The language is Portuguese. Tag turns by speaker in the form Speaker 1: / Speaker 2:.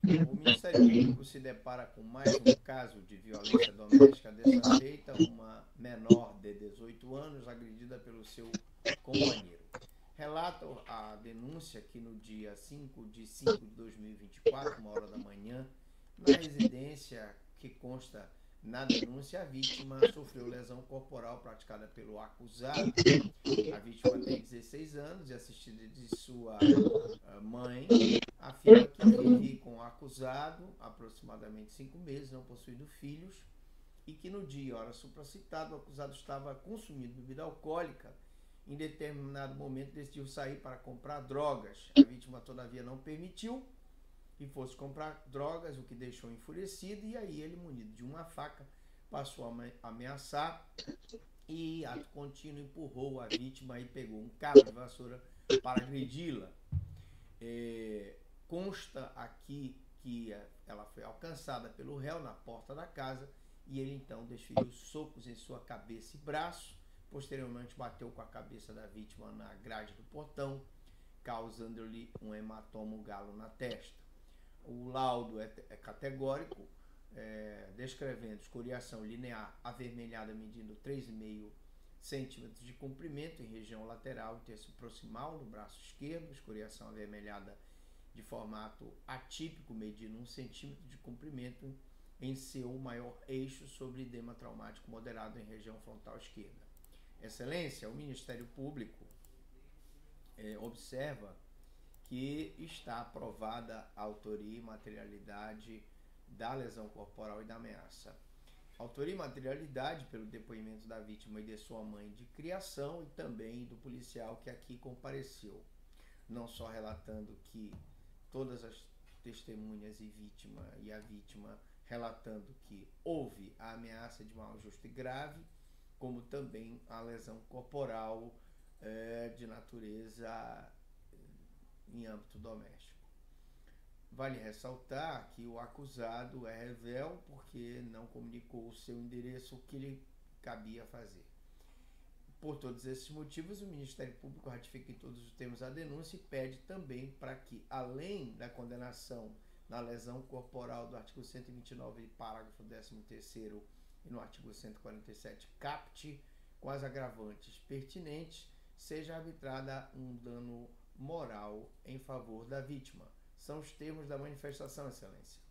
Speaker 1: O Ministério Público se depara com mais um caso de violência doméstica, dessa feita uma menor de 18 anos agredida pelo seu companheiro. Relata a denúncia que no dia 5 de 5 de 2024, 1 hora da manhã, na residência que consta na denúncia, a vítima sofreu lesão corporal praticada pelo acusado. A vítima tem 16 anos e, assistida de sua mãe, afirma que vive com o acusado há aproximadamente 5 meses, não possuindo filhos, e que no dia, hora supracitada, o acusado estava consumindo bebida alcoólica. Em determinado momento decidiu sair para comprar drogas. A vítima, todavia, não permitiu que fosse comprar drogas, o que deixou enfurecido, e aí ele, munido de uma faca, passou a ameaçar e, ato contínuo, empurrou a vítima e pegou um cabo de vassoura para agredi-la. Consta aqui que ela foi alcançada pelo réu na porta da casa e ele então desferiu socos em sua cabeça e braço. Posteriormente bateu com a cabeça da vítima na grade do portão, causando-lhe um hematoma, um galo na testa. O laudo é categórico, descrevendo escoriação linear avermelhada medindo 3,5 centímetros de comprimento em região lateral e terço proximal no braço esquerdo, escoriação avermelhada de formato atípico medindo 1 centímetro de comprimento em seu maior eixo sobre edema traumático moderado em região frontal esquerda. Excelência, o Ministério Público observa que está aprovada a autoria e materialidade da lesão corporal e da ameaça. Autoria e materialidade pelo depoimento da vítima e de sua mãe de criação e também do policial que aqui compareceu, não só relatando que todas as testemunhas e a vítima relatando que houve a ameaça de mal justo e grave, como também a lesão corporal de natureza em âmbito doméstico. Vale ressaltar que o acusado é revel porque não comunicou o seu endereço, o que lhe cabia fazer. Por todos esses motivos, o Ministério Público ratifica em todos os termos a denúncia e pede também para que, além da condenação na lesão corporal do artigo 129, parágrafo 13º, e no artigo 147, caput, com as agravantes pertinentes, seja arbitrada um dano moral em favor da vítima. São os termos da manifestação, Excelência.